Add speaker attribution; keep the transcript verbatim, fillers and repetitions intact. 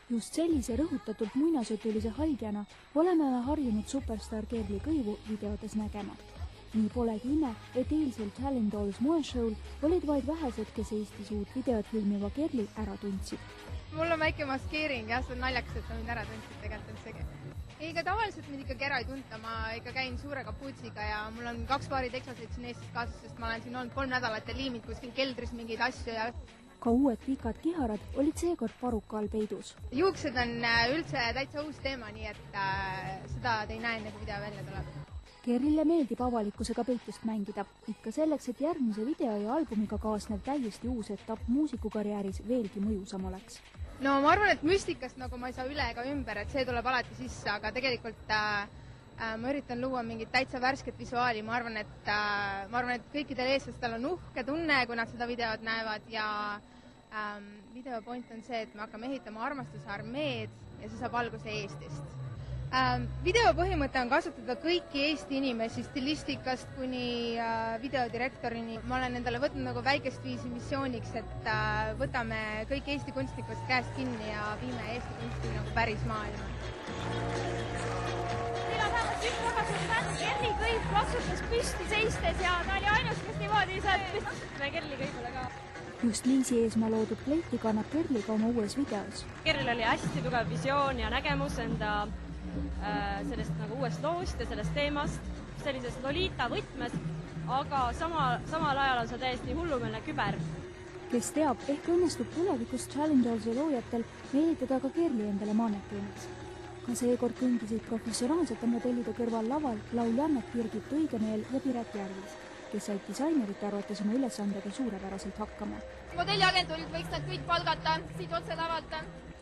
Speaker 1: Just sellise rõhutatult muinasjutulise haigena oleme me harjunud superstar Kerli Kõivu videotes nägema. Nii polegi ime, et eilsel Talent Dolls moeshow'l olid vaid vähesed, kes Eestis uut videot filmiva Kerli ära tundsid.
Speaker 2: Mul on väike maskeering, jah, see on naljakas, et sa mind ära tundsid tegelikult üldsegi. Ega tavaliselt mind ikkagi ära ei tunta, ma ikka käin suure kapuutsiga ja mul on kaks paari teksaseid siin Eestis kaasas, sest ma olen siin olnud kolm nädalat ja liimid kuskil keldris mingeid asju ja
Speaker 1: ka uued pikad kiharad olid seekord paruka all peidus.
Speaker 2: Juuksed on üldse täitsa uus teema, nii et äh, seda te ei näe enne, kui video välja tuleb.
Speaker 1: Kerlile meeldib avalikkusega peitust mängida, ikka selleks, et järgmise video ja albumiga kaasnev täiesti uus etapp muusikukarjääris veelgi mõjusam oleks.
Speaker 2: No ma arvan, et müstikast nagu ma ei saa üle ega ümber, et see tuleb alati sisse, aga tegelikult äh, äh, ma üritan luua mingit täitsa värsket visuaali. Ma arvan, et, äh, ma arvan, et kõikidel eestlastel on uhke tunne, kui nad seda videot näevad ja ähm, video point on see, et me hakkame ehitama armastuse armeed ja see saab alguse Eestist. Ähm, video põhimõte on kasutada kõiki Eesti inimesi stilistikast kuni äh, videodirektorini. Ma olen endale võtnud nagu väikest viisi missiooniks, et äh, võtame kõik Eesti kunstnikust käest kinni ja viime Eesti kunsti nagu päris maailma.
Speaker 3: Teil on vähemalt üks väga suur fänn, Kerli Kõiv plaksutas püsti seistes ja ta oli ainus, kes niimoodi saab püstisime Kerli Kõivule ka.
Speaker 1: Just Liisi Eesmaa loodud kleiti kannab Kerli ka oma uues videos.
Speaker 4: Kerlil oli hästi tugev visioon ja nägemus enda sellest nagu uuest loost ja sellest teemast, sellisest Lolita võtmes, aga sama, samal ajal on see täiesti hullumeelne küber.
Speaker 1: Kes teab, ehk õnnestub tulevikus Talent Dollsi loojatel meelitada ka Kerli endale mannekeeniks. Ka seekord kõndisid professionaalsete modellide kõrval laval lauljannet Birgit Õigemeel ja Piret Järvis, kes said disainerite arvates oma ülesandega suurepäraselt hakkama.
Speaker 3: Modelliagentuurid võiks nad kõik palgata siit otse lavalt.